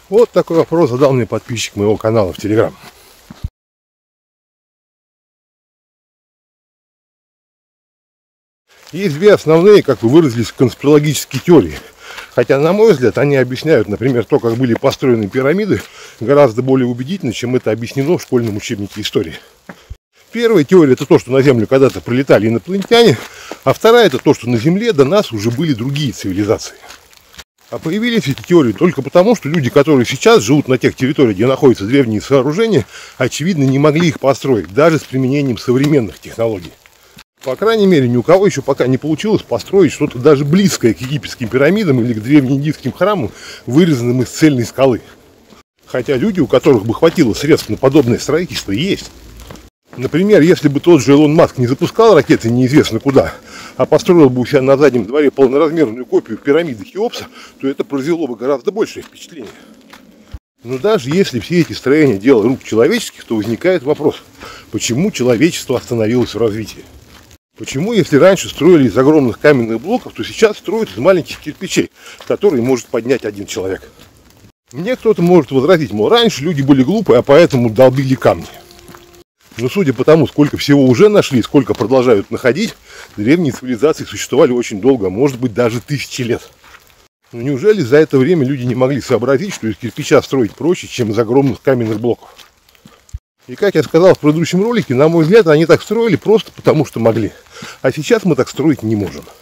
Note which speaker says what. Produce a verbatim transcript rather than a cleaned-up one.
Speaker 1: Вот такой вопрос задал мне подписчик моего канала в Телеграм. Есть две основные, как вы выразились, конспирологические теории. Хотя, на мой взгляд, они объясняют, например, то, как были построены пирамиды, гораздо более убедительно, чем это объяснено в школьном учебнике истории. Первая теория – это то, что на Землю когда-то прилетали инопланетяне, а вторая – это то, что на Земле до нас уже были другие цивилизации. А появились эти теории только потому, что люди, которые сейчас живут на тех территориях, где находятся древние сооружения, очевидно, не могли их построить, даже с применением современных технологий. По крайней мере, ни у кого еще пока не получилось построить что-то даже близкое к египетским пирамидам или к древнеиндийским храмам, вырезанным из цельной скалы. Хотя люди, у которых бы хватило средств на подобное строительство, есть. Например, если бы тот же Илон Маск не запускал ракеты неизвестно куда, а построил бы у себя на заднем дворе полноразмерную копию пирамиды Хеопса, то это произвело бы гораздо большее впечатление. Но даже если все эти строения дело рук человеческих, то возникает вопрос, почему человечество остановилось в развитии? Почему, если раньше строили из огромных каменных блоков, то сейчас строят из маленьких кирпичей, которые может поднять один человек? Мне кто-то может возразить, мол, раньше люди были глупые, а поэтому долбили камни. Но судя по тому, сколько всего уже нашли, сколько продолжают находить, древние цивилизации существовали очень долго, может быть даже тысячи лет. Но неужели за это время люди не могли сообразить, что из кирпича строить проще, чем из огромных каменных блоков? И как я сказал в предыдущем ролике, на мой взгляд, они так строили просто потому, что могли. А сейчас мы так строить не можем.